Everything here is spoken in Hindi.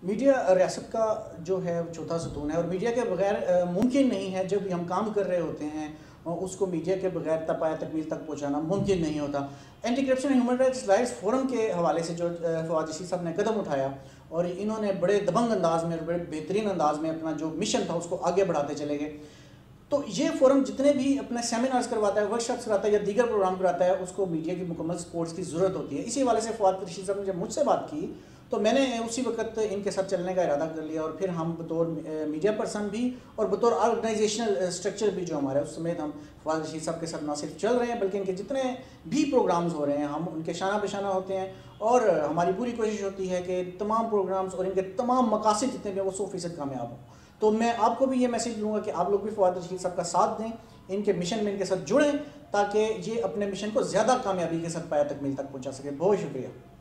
मीडिया रियासत का जो है चौथा सतून है और मीडिया के बगैर मुमकिन नहीं है। जब हम काम कर रहे होते हैं उसको मीडिया के बगैर तपाया तकमील तक पहुंचाना मुमकिन नहीं होता। Anti corruption and human rights forum के हवाले से जो फवाद रशीद साहब ने कदम उठाया और इन्होंने बड़े दबंग अंदाज में, बड़े बेहतरीन अंदाज में अपना जो मिशन था उसको आगे बढ़ाते चले गए। तो ये फोरम जितने भी अपने सेमिनार्स करवाता है, वर्कशॉप्स कराता है या दीगर प्रोग्राम कराता है, उसको मीडिया की मुकम्मल सपोर्ट्स की ज़रूरत होती है। इसी हवाले से फवाद रशीद साहब ने जब मुझसे बात की तो मैंने उसी वक्त इनके साथ चलने का इरादा कर लिया और फिर हम बतौर मीडिया पर्सन भी और बतौर ऑर्गेनाइजेशनल स्ट्रक्चर भी जो हमारा है उस समेत हम फवाद रशीद साहब के साथ ना सिर्फ चल रहे हैं बल्कि इनके जितने भी प्रोग्राम्स हो रहे हैं हम उनके शाना बेशाना होते हैं और हमारी पूरी कोशिश होती है कि तमाम प्रोग्राम्स और इनके तमाम मकासद जितने भी हैं वो 100% कामयाब हों। तो मैं आपको भी ये मैसेज दूंगा कि आप लोग भी फवाद रशीद साहब का साथ दें, इनके मिशन में इनके साथ जुड़ें ताकि ये अपने मिशन को ज़्यादा कामयाबी के साथ पाया तकमील तक पहुँचा सके। बहुत शुक्रिया।